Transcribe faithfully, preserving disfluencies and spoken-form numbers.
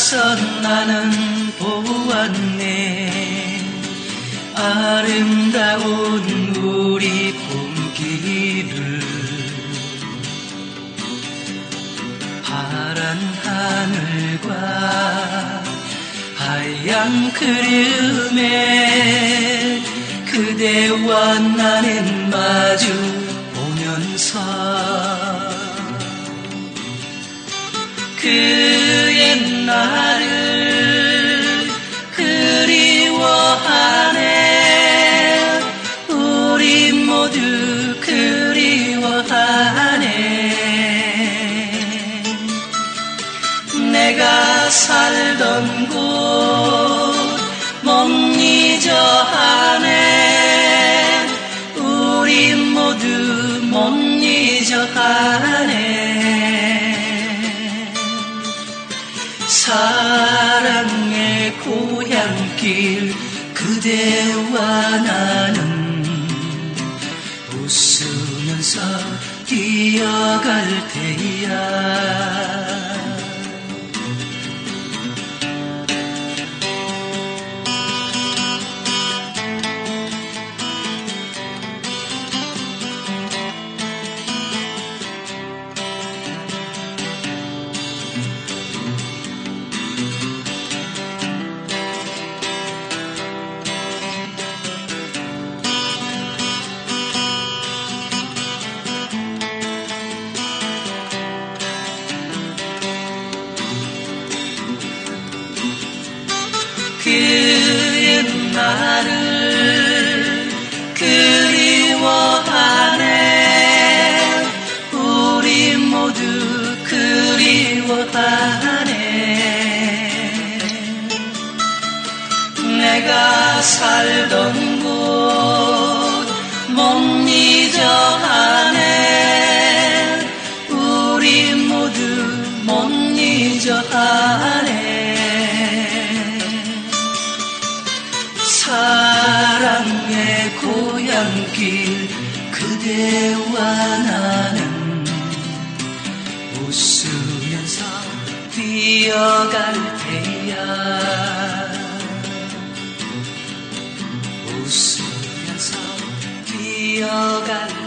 가서 나는 보았네. 아름다운 우리 봄길을 파란 하늘과 하얀 구름에 그대와 나는 마주 보면서 그 옛날을 그리워하네. 우리 모두 그리워하네. 내가 살던 곳 못 잊어 하네. 우리 모두 못 잊어 하네. 사랑의 고향길 그대와 나는 웃으면서 뛰어갈 테야. 그 옛날을 그리워하네. 우리 모두 그리워하네. 내가 살던 곳 못 잊어 하네. 우리 모두 못 잊어 하네. 사랑의 고향길 그대와 나는 웃으면서 뛰어갈 테야. 웃으면서 뛰어갈